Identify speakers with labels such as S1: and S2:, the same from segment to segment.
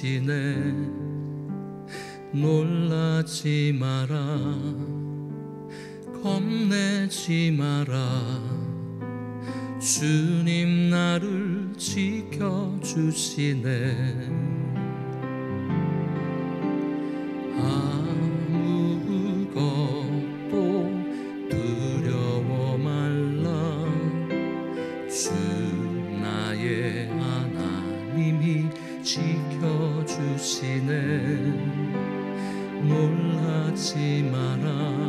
S1: 지켜주시네. 놀라지 마라, 겁내지 마라. 주님 나를 지켜주시네. 아무것도 두려워 말라. 주 나의 하나님이 지켜주시네. 놀라지 마라,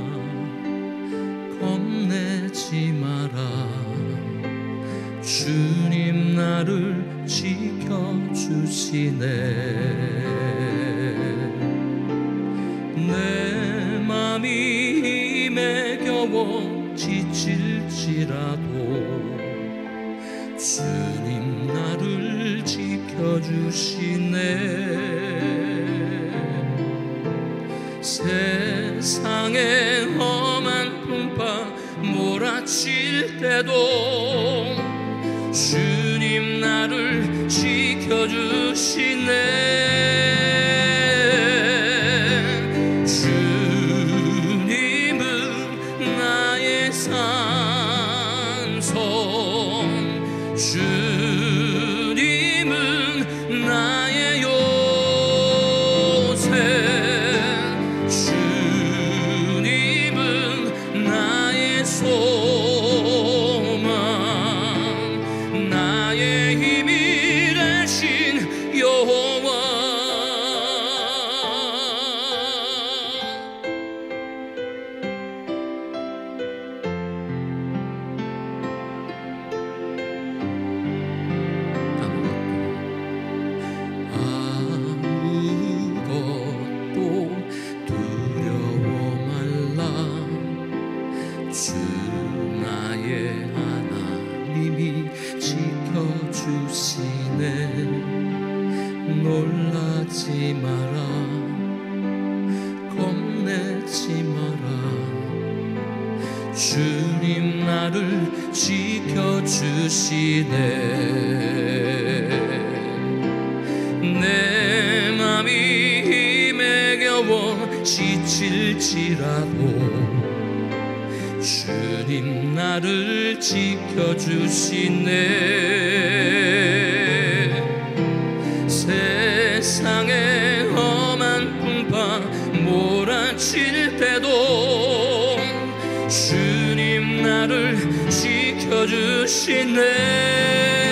S1: 겁내지 마라. 주님 나를 지켜주시네. 내 맘이 힘에 겨워 지칠지라도 주님 나를 지켜주시네. 세상의 험한 풍파 몰아칠 때도 주님 나를 지켜주시네. 주님은 나의 산성, 주님은 나의 요새, 주님은 나의 소망, 나의 힘이 되신 여호와. 아무것도 두려워 말라. 주 나의 하나님이 지켜주시네. 놀라지 마라, 겁내지 마라. 주님 나를 지켜주시네. 내 맘이 힘에 겨워 지칠지라도 주님 나를 지켜주시네. 세상의 험한 풍파 몰아칠 때도 주님 나를 지켜주시네.